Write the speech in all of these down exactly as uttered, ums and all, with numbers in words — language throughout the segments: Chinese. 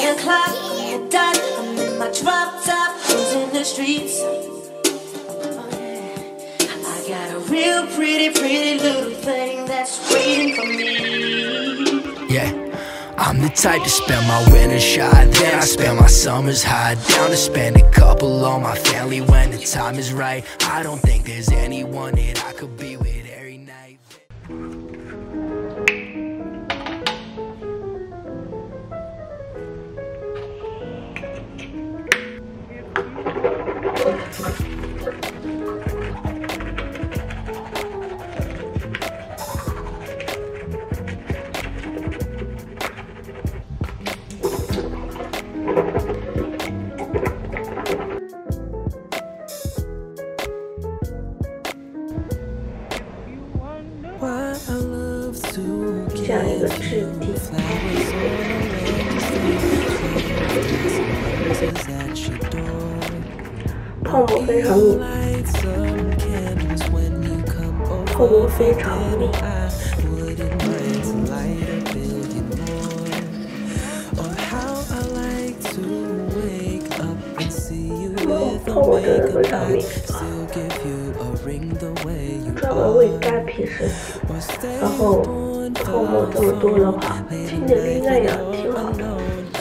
o'clock at dawn. I'm in my drop top, cruising the streets. I got a real pretty, pretty little thing that's waiting for me. Yeah. I'm the type to spend my winters shy, then I spend my summers high. Down to spend a couple on my family when the time is right. I don't think there's anyone that I could be with every night. 这样一个质地，泡沫非常密，泡沫非常密。泡沫真的非常密，专门为干皮设计，然后。 泡沫这么多的话，清洁力应该也挺好的。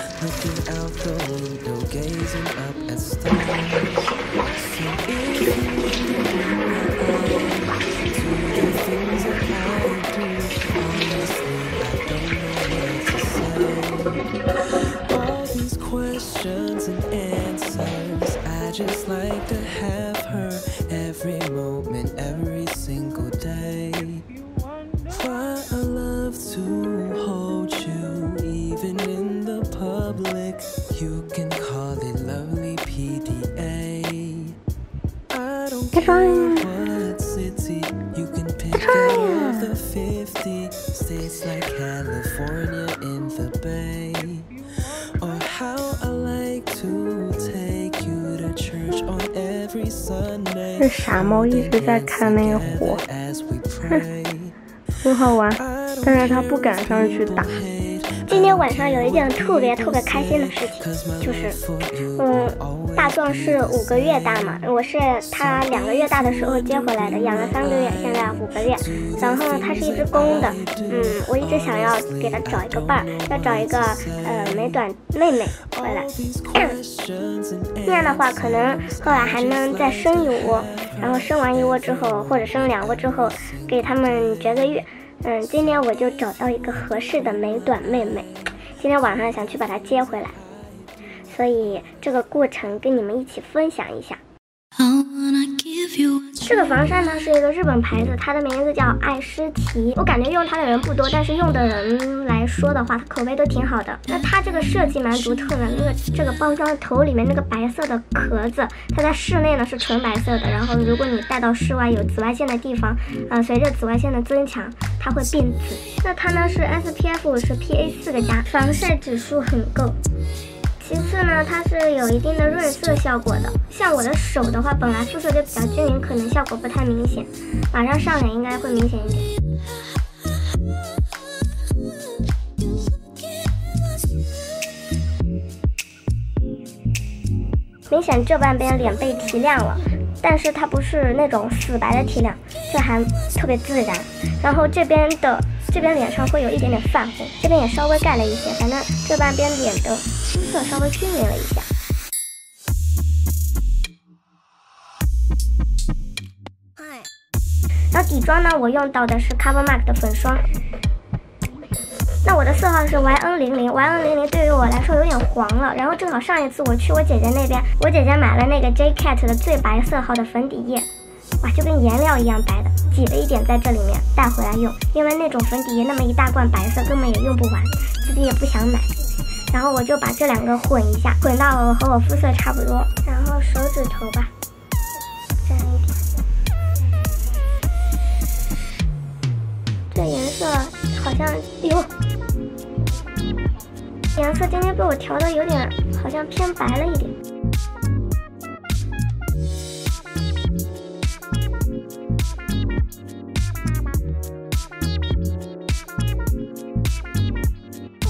这傻猫一直在看那个火，哼，很好玩，但是他不敢上去打。 今天晚上有一件特别特别开心的事情，就是，嗯，大壮是五个月大嘛，我是他两个月大的时候接回来的，养了三个月，现在五个月。然后它是一只公的，嗯，我一直想要给它找一个伴儿，要找一个呃美短妹妹回来，这样的话可能后来还能再生一窝，然后生完一窝之后，或者生两窝之后，给他们绝个育。嗯，今天我就找到一个合适的美短妹妹，今天晚上想去把她接回来，所以这个过程跟你们一起分享一下。这个防晒呢是一个日本牌子，它的名字叫爱诗缇。我感觉用它的人不多，但是用的人来说的话，它口碑都挺好的。那它这个设计蛮独特的，那个这个包装头里面那个白色的壳子，它在室内呢是纯白色的，然后如果你带到室外有紫外线的地方，呃，随着紫外线的增强，它会变紫。那它呢是 S P F 是 P A 四 的加，防晒指数很够。其次呢，它是有一定的润色效果的。像我的手的话，本来肤色就比较均匀，可能效果不太明显，马上上脸应该会明显一点。明显这半边脸被提亮了，但是它不是那种死白的提亮，这还特别自然。然后这边的这边脸上会有一点点泛红，这边也稍微盖了一些，反正这半边脸的肤色稍微均匀了一下。然后底妆呢，我用到的是 CoverMark 的粉霜。那我的色号是 Y N 零零 ，Y N 零零对于我来说有点黄了。然后正好上一次我去我姐姐那边，我姐姐买了那个 J Cat 的最白色号的粉底液，哇，就跟颜料一样白的，挤了一点在这里面带回来用，因为那种粉底液那么一大罐白色根本也用不完，自己也不想买。然后我就把这两个混一下，混到和我肤色差不多。然后手指头吧，沾一点。这颜色好像，哟，颜色今天被我调的有点，好像偏白了一点。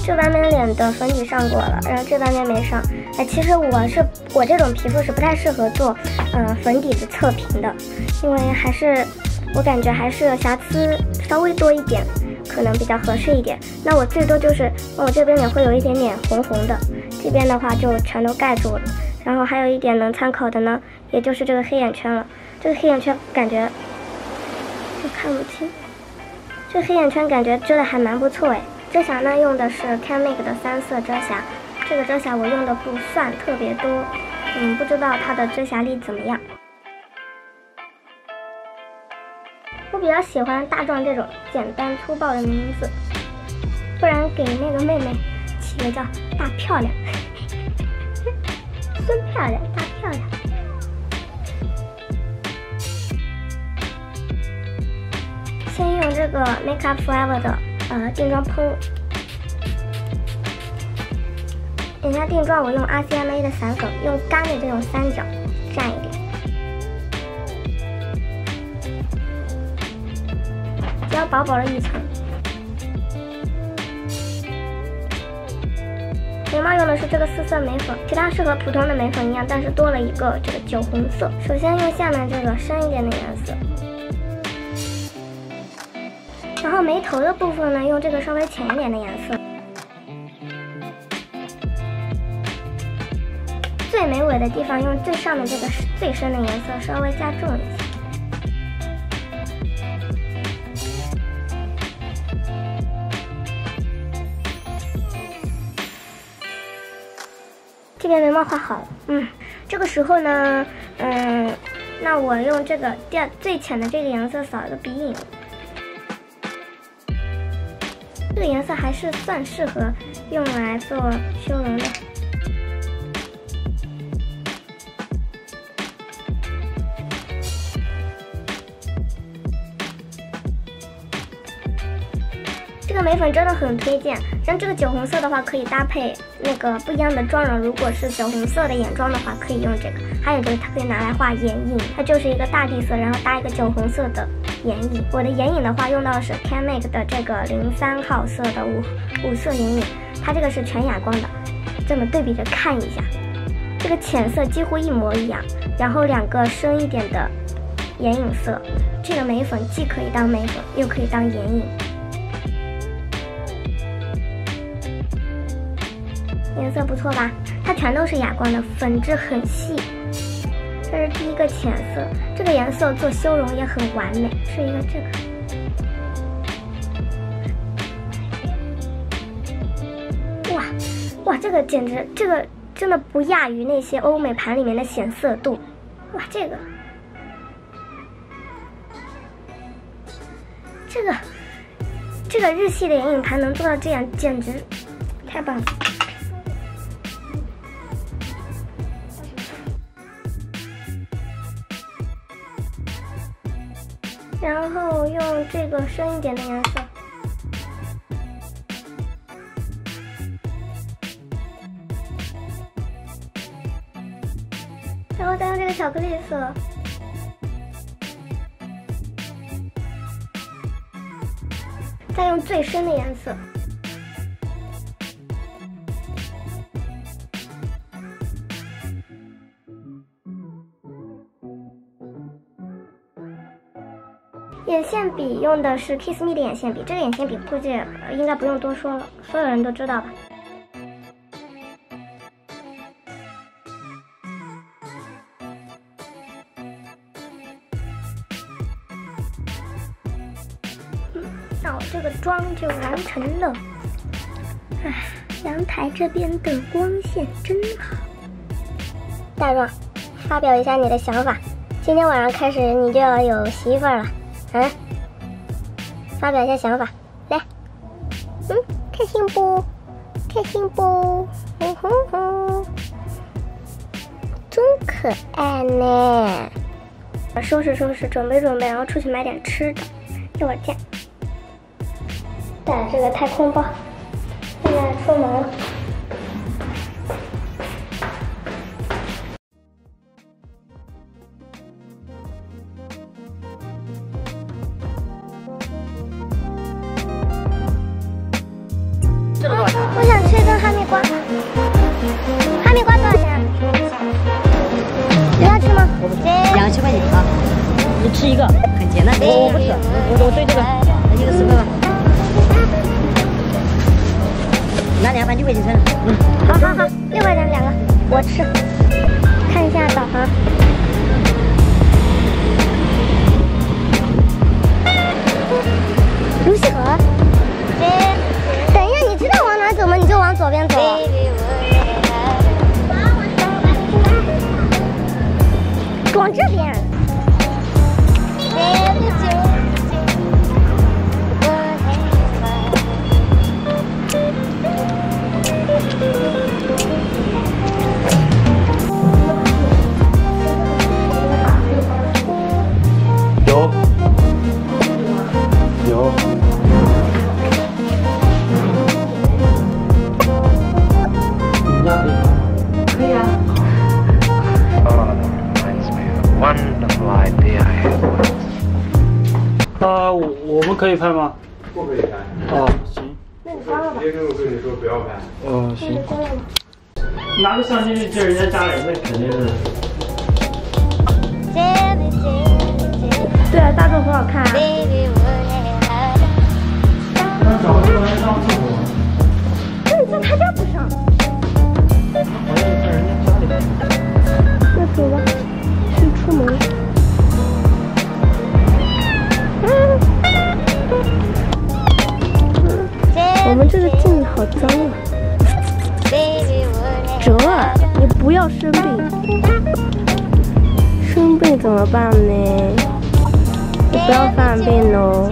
这半边脸的粉底上过了，然后这半边没上。哎，其实我是我这种皮肤是不太适合做呃粉底的测评的，因为还是我感觉还是瑕疵稍微多一点，可能比较合适一点。那我最多就是我这边脸会有一点点红红的，这边的话就全都盖住了。然后还有一点能参考的呢，也就是这个黑眼圈了。这个黑眼圈感觉我看不清，这个黑眼圈感觉遮的还蛮不错哎。遮瑕呢用的是 CanMake 的三色遮瑕，这个遮瑕我用的不算特别多，嗯，不知道它的遮瑕力怎么样。我比较喜欢大壮这种简单粗暴的名字，不然给那个妹妹起个叫大漂亮，真漂亮，大漂亮。先用这个 Make Up Forever 的呃定妆喷雾，人家定妆我用 R C M A 的散粉，用干的这种三角蘸一点。只要薄薄的一层。眉毛用的是这个四色眉粉，其他是和普通的眉粉一样，但是多了一个这个酒红色。首先用下面这个深一点的颜色，然后眉头的部分呢，用这个稍微浅一点的颜色。最眉尾的地方用最上面这个最深的颜色稍微加重一些。这边眉毛画好了，嗯，这个时候呢，嗯，那我用这个第二最浅的这个颜色扫一个鼻影，这个颜色还是算适合用来做修容的。这个眉粉真的很推荐，像这个酒红色的话，可以搭配那个不一样的妆容。如果是酒红色的眼妆的话，可以用这个。还有就是它可以拿来画眼影，它就是一个大地色，然后搭一个酒红色的眼影。我的眼影的话，用到的是 CanMake 的这个零三号色的五五色眼影，它这个是全哑光的。这么对比着看一下，这个浅色几乎一模一样，然后两个深一点的眼影色，这个眉粉既可以当眉粉，又可以当眼影。颜色不错吧？它全都是哑光的，粉质很细。这是第一个浅色，这个颜色做修容也很完美，是一个这个。哇哇，这个简直，这个真的不亚于那些欧美盘里面的显色度。哇，这个，这个，这个日系的眼影盘能做到这样，简直太棒了。然后用这个深一点的颜色，然后再用这个巧克力色，再用最深的颜色。眼线笔用的是 Kiss Me 的眼线笔，这个眼线笔估计应该不用多说了，所有人都知道吧。嗯，那我这个妆就完成了。唉，阳台这边的光线真好。大壮，发表一下你的想法。今天晚上开始你就要有媳妇儿了。嗯，发表一下想法，来，嗯，开心不？开心不？哼哼哼，真可爱呢！收拾收拾，准备准备，然后出去买点吃的，一会儿见。带着这个太空包，现在出门了。我嗯，好好好，六个人两个，我吃。看一下导航。卢溪河。等一下，你知道往哪走吗？你就往左边走。往这边。 有，有。你家可以吗？可以啊。Wonderful idea I had once. 啊，我我们可以拍吗？ 不可以拍。 哦，行。 那你关了吧。 别跟我跟你说不要拍。 哦，行。 关了吧。 拿个相机去借人家家里，那肯定是。 对啊，大众很好看啊。 那找个地方上厕所。 那你在他家不上？ 好像在人家家里。 那走吧，去出门。嗯。我们这个镜好脏啊。哲儿，你不要生病。生病怎么办呢？你不要犯病哦。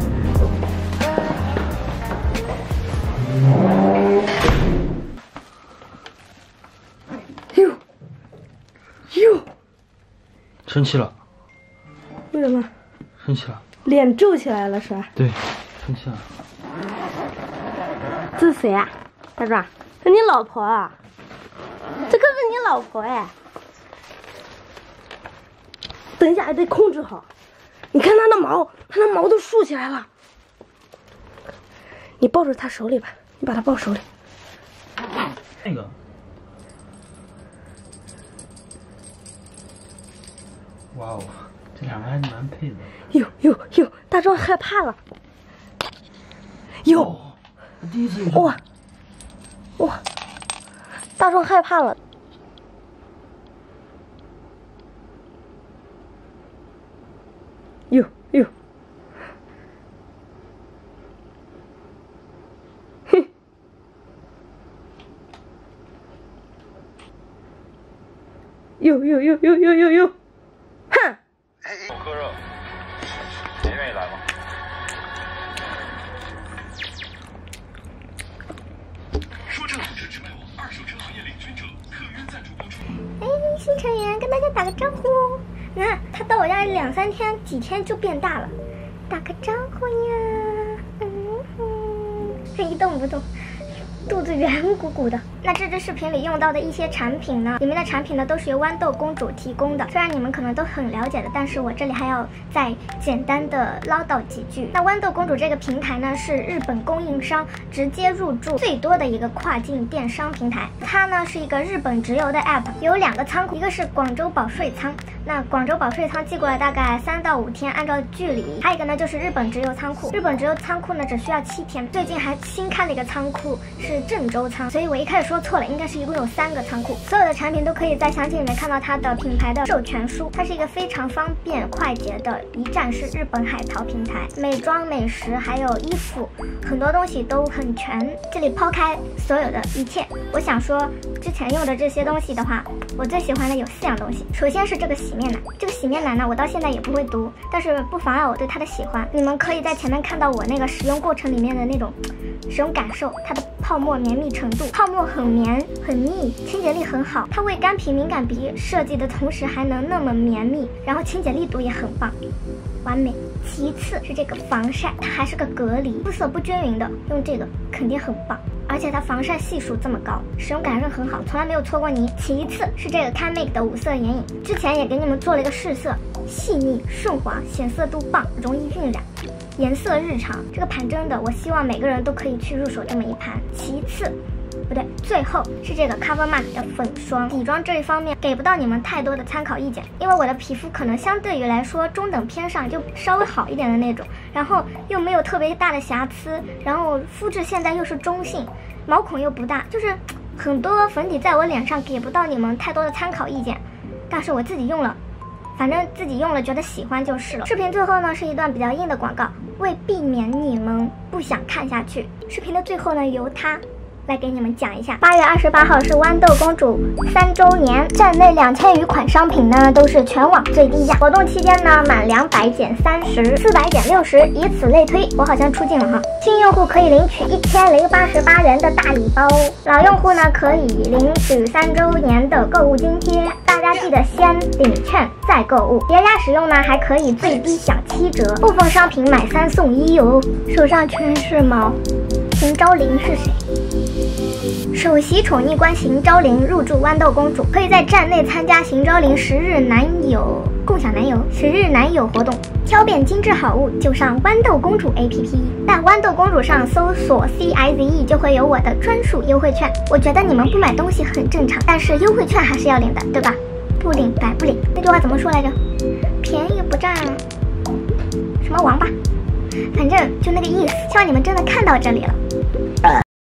哟哟， 生气了。 为什么？ 生气了。 脸皱起来了是吧？ 对，生气了。 这是谁啊？大壮，是你老婆啊？这可是你老婆哎！等一下还得控制好。你看它的毛，它的毛都竖起来了。你抱着它手里吧，你把它抱手里。 那个。哇哦，这两个还蛮配的。 哟哟哟，大壮害怕了。哟， 哦、第一次有。 哇哇，大壮害怕了。哟哟，哼，哟哟哟哟哟哟哟，哼！ 哎，喝热，谁愿意来吗？ 说车是直卖网二手车行业领军者，特约赞助播出。 哎，新成员跟大家打个招呼。你看他到我家里两三天，几天就变大了，打个招呼呀。嗯哼，他一动不动，肚子圆鼓鼓的。那这支视频里用到的一些产品呢，里面的产品呢都是由豌豆公主提供的，虽然你们可能都很了解的，但是我这里还要再简单的唠叨几句。那豌豆公主这个平台呢，是日本供应商直接入驻最多的一个跨境电商平台。它呢是一个日本直邮的 app， 有两个仓库，一个是广州保税仓，那广州保税仓寄过来大概三到五天，按照距离。还有一个呢就是日本直邮仓库，日本直邮仓库呢只需要七天。最近还新开了一个仓库是郑州仓，所以我一开始说错了，应该是一共有三个仓库。所有的产品都可以在详情里面看到它的品牌的授权书。它是一个非常方便快捷的一站式日本海淘平台，美妆美食还有衣服，很多东西都很全。这里抛开所有的一切，我想说之前用的这些东西的话，我最喜欢的有四样东西。首先是这个洗面奶，这个洗面奶呢我到现在也不会读，但是不妨碍我对它的喜欢。你们可以在前面看到我那个使用过程里面的那种使用感受，它的泡沫绵密程度，泡沫很绵很密，清洁力很好。它为干皮敏感皮设计的同时还能那么绵密，然后清洁力度也很棒，完美。其次是这个防晒，它还是个隔离，肤色不均匀的用这个肯定很棒，而且它防晒系数这么高，使用感受很好，从来没有搓过泥。其次是这个 CanMake 的五色眼影，之前也给你们做了一个试色，细腻顺滑，显色度棒，容易晕染，颜色日常。这个盘真的，我希望每个人都可以去入手这么一盘。其次不对，最后是这个 CoverMark 的粉霜，底妆这一方面给不到你们太多的参考意见，因为我的皮肤可能相对于来说中等偏上，就稍微好一点的那种，然后又没有特别大的瑕疵，然后肤质现在又是中性， 毛孔又不大，就是很多粉底在我脸上给不到你们太多的参考意见，但是我自己用了，反正自己用了觉得喜欢就是了。视频最后呢是一段比较硬的广告，为避免你们不想看下去，视频的最后呢由他来给你们讲一下。八月二十八号是豌豆公主三周年，站内两千余款商品呢都是全网最低价。活动期间呢，满两百减三十，四百减六十，以此类推。我好像出镜了哈。新用户可以领取一千零八十八元的大礼包，老用户呢可以领取三周年的购物津贴。大家记得先领券再购物，叠加使用呢还可以最低享七折，部分商品买三送一哦。手上全是毛。邢昭琳是谁？首席宠溺官邢昭琳入驻豌豆公主，可以在站内参加邢昭琳十日男友共享男友十日男友活动，挑遍精致好物就上豌豆公主 A P P， 在豌豆公主上搜索 C I Z E 就会有我的专属优惠券。我觉得你们不买东西很正常，但是优惠券还是要领的，对吧？不领白不领。那句话怎么说来着？便宜不占什么王八，反正就那个意思。希望你们真的看到这里了。